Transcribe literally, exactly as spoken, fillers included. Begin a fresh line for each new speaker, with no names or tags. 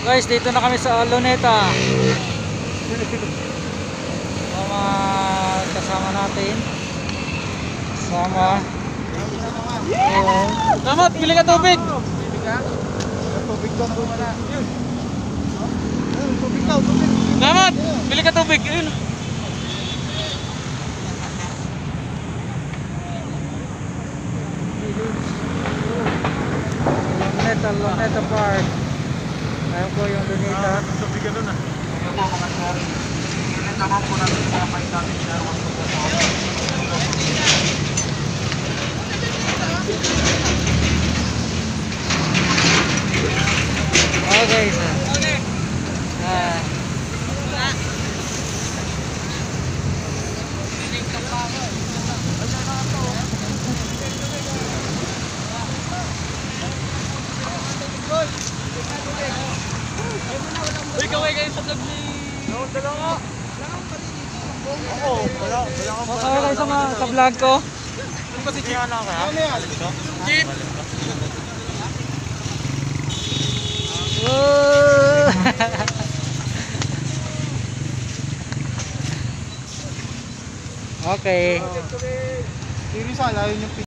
Guys, dito na kami sa Luneta. Mga kasama natin. Sama. Yeah. Damat, bili ka tubig. Bili ka? Tubig daw na wala. Yun. Tubig daw, tubig. Damat, bili ka tubig. Yun. Luneta, Luneta Park. Ayun po yung Luneta. Tubig ka doon ah. Ayun po mga sir. Luneta Park po natin sa kapay natin sir. Okay sir. Ah. Uy, kaway kayo sa vlog ni... No, dalawa. Oo, wala. Kaway kayo sa, sa vlog ko. Ano ba si Chiana ka? Ano yan? Jeep! Okay.
Hindi sa layo yung